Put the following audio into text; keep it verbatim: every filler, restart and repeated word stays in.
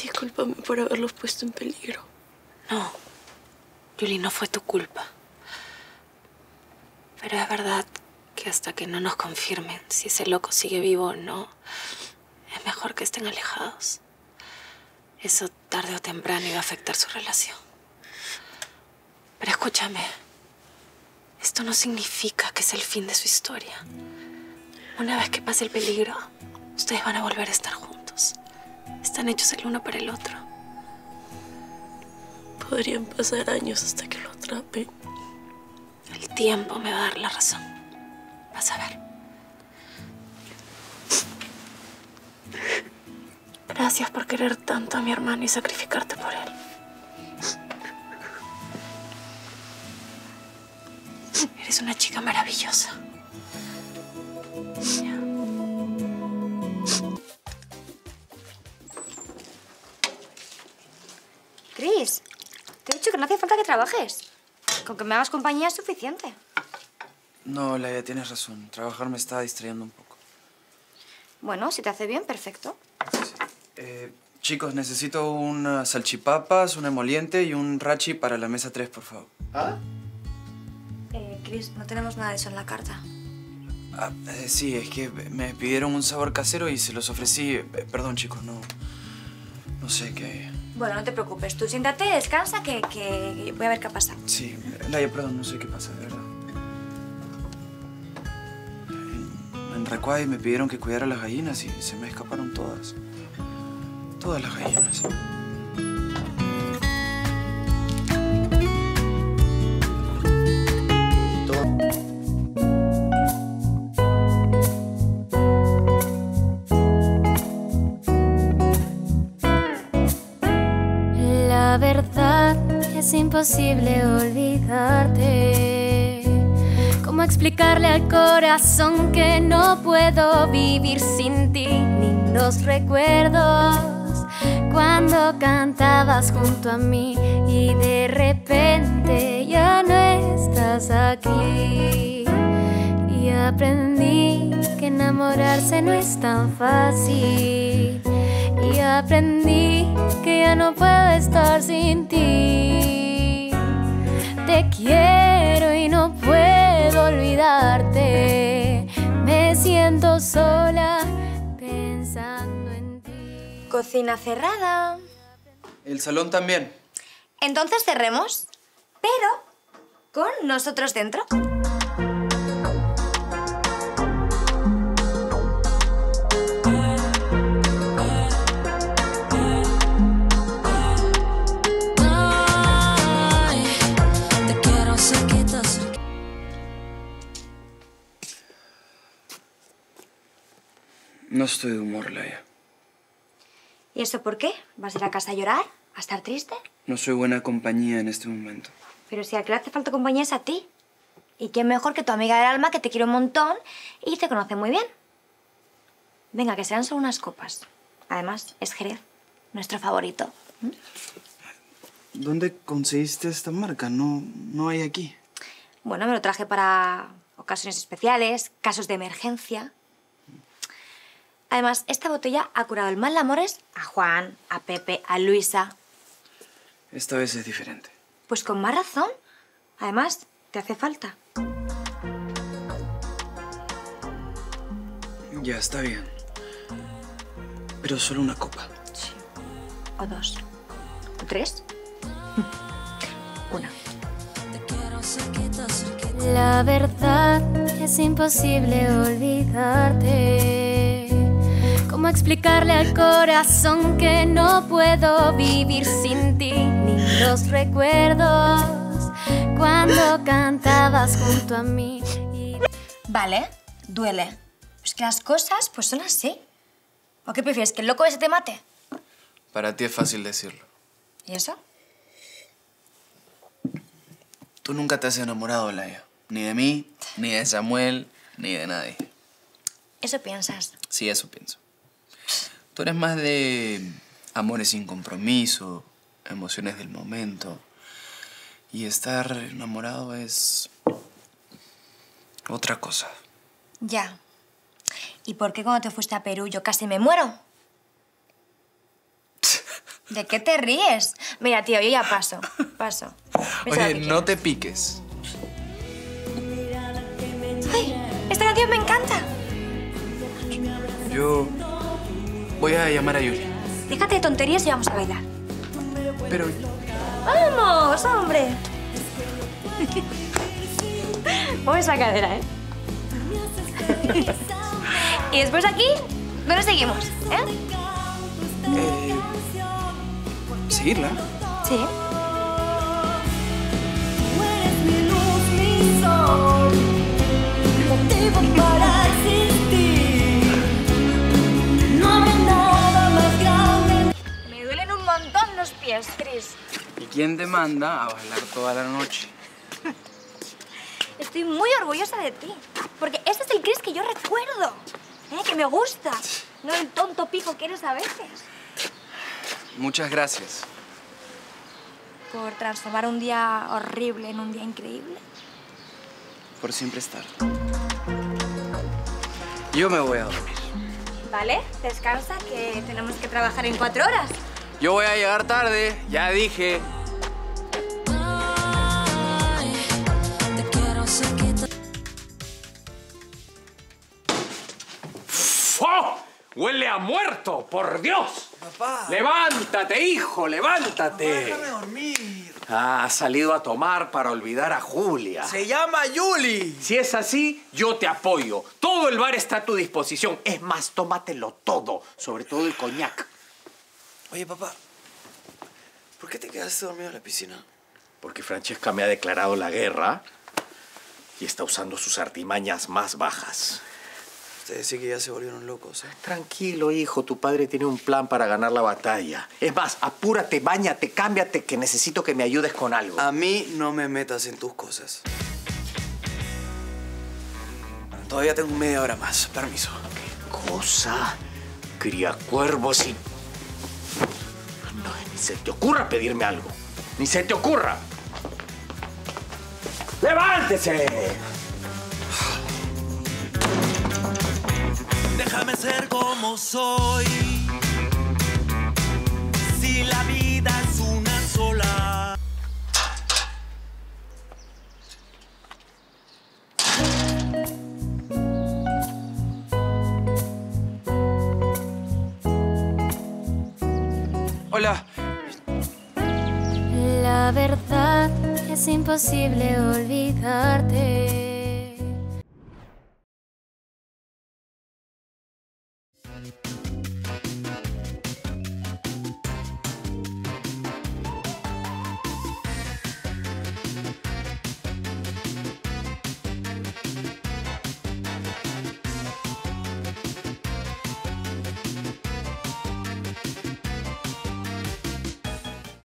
Discúlpame por haberlos puesto en peligro. No, Julie, no fue tu culpa. Pero es verdad que hasta que no nos confirmen si ese loco sigue vivo o no, es mejor que estén alejados. Eso tarde o temprano iba a afectar su relación. Pero escúchame, esto no significa que es el fin de su historia. Una vez que pase el peligro, ustedes van a volver a estar juntos. Están hechos el uno para el otro. Podrían pasar años hasta que lo atrapen. El tiempo me va a dar la razón. Vas a ver. Gracias por querer tanto a mi hermano y sacrificarte por él. Eres una chica maravillosa. Chris, te he dicho que no hace falta que trabajes. Con que me hagas compañía es suficiente. No, Laia, tienes razón. Trabajar me está distrayendo un poco. Bueno, si te hace bien, perfecto. Sí. Eh, chicos, necesito unas salchipapas, un emoliente y un rachi para la mesa tres, por favor. ¿Ah? Eh, Chris, no tenemos nada de eso en la carta. Ah, eh, sí, es que me pidieron un sabor casero y se los ofrecí. Eh, perdón, chicos, no... No sé qué... Bueno, no te preocupes. Tú siéntate, descansa, que, que voy a ver qué ha pasado. Sí, Laia, perdón, no sé qué pasa, de verdad. En, en Recuay me pidieron que cuidara las gallinas y se me escaparon todas. Todas las gallinas. La verdad es imposible olvidarte. ¿Cómo explicarle al corazón que no puedo vivir sin ti? Ni los recuerdos cuando cantabas junto a mí y de repente ya no estás aquí. Y aprendí que enamorarse no es tan fácil. Y aprendí que ya no puedo estar sin ti. Te quiero y no puedo olvidarte. Me siento sola pensando en ti. Cocina cerrada. El salón también. Entonces cerremos, pero con nosotros dentro. No estoy de humor, Laia. ¿Y eso por qué? ¿Vas a ir a casa a llorar? ¿A estar triste? No soy buena compañía en este momento. Pero si al que le hace falta compañía es a ti. ¿Y quién mejor que tu amiga del alma, que te quiere un montón y te conoce muy bien? Venga, que sean solo unas copas. Además, es Jerez, nuestro favorito. ¿Mm? ¿Dónde conseguiste esta marca? No, no hay aquí. Bueno, me lo traje para ocasiones especiales, casos de emergencia. Además, esta botella ha curado el mal de amores a Juan, a Pepe, a Luisa. Esta vez es diferente. Pues con más razón. Además, te hace falta. Ya, está bien. Pero solo una copa. Sí. O dos. O tres. Una. La verdad es imposible olvidarte. ¿Cómo explicarle al corazón que no puedo vivir sin ti? Ni los recuerdos cuando cantabas junto a mí. Y... Vale, duele. Es que las cosas pues son así. ¿O qué prefieres, que el loco ese te mate? Para ti es fácil decirlo. ¿Y eso? Tú nunca te has enamorado, Laia. Ni de mí, ni de Samuel, ni de nadie. ¿Eso piensas? Sí, eso pienso. Tú eres más de amores sin compromiso, emociones del momento. Y estar enamorado es otra cosa. Ya. ¿Y por qué cuando te fuiste a Perú yo casi me muero? ¿De qué te ríes? Mira, tío, yo ya paso. Paso. Oye, no te piques. ¡Ay! ¡Esta canción me encanta! Yo voy a llamar a Yuli. Déjate de tonterías y vamos a bailar. Pero... ¡Vamos, hombre! Mueve esa cadera, ¿eh? Y después aquí, ¿dónde seguimos? ¿Eh? Eh, ¿Seguirla? Sí. Tú eres mi luz, mi sol, motivo para existir. No habrá nada más grande. Me duelen un montón los pies, Chris. ¿Y quién te manda a bailar toda la noche? Estoy muy orgullosa de ti, porque este es el Chris que yo recuerdo, ¿eh? Que me gusta, no el tonto pijo que eres a veces. Muchas gracias. Por transformar un día horrible en un día increíble. Por siempre estar. Yo me voy a dormir. Vale, descansa, que tenemos que trabajar en cuatro horas. Yo voy a llegar tarde, ya dije. ¡Oh! ¡Huele a muerto! ¡Por Dios! Papá. ¡Levántate, hijo! ¡Levántate! Papá, déjame dormir. Ah, ha salido a tomar para olvidar a Julia. Se llama Yuli. Si es así, yo te apoyo. Todo el bar está a tu disposición. Es más, tómatelo todo, sobre todo el coñac. Oye, papá, ¿por qué te quedaste dormido en la piscina? Porque Francesca me ha declarado la guerra y está usando sus artimañas más bajas. Ustedes sí que ya se volvieron locos, ¿eh? Tranquilo, hijo. Tu padre tiene un plan para ganar la batalla. Es más, apúrate, báñate, cámbiate, que necesito que me ayudes con algo. A mí no me metas en tus cosas. Todavía tengo media hora más. Permiso. ¿Qué cosa? Cría cuervos y... No, ni se te ocurra pedirme algo. Ni se te ocurra. ¡Levántese! Déjame ser como soy. Si la vida es una sola. Hola. La verdad es imposible olvidarte.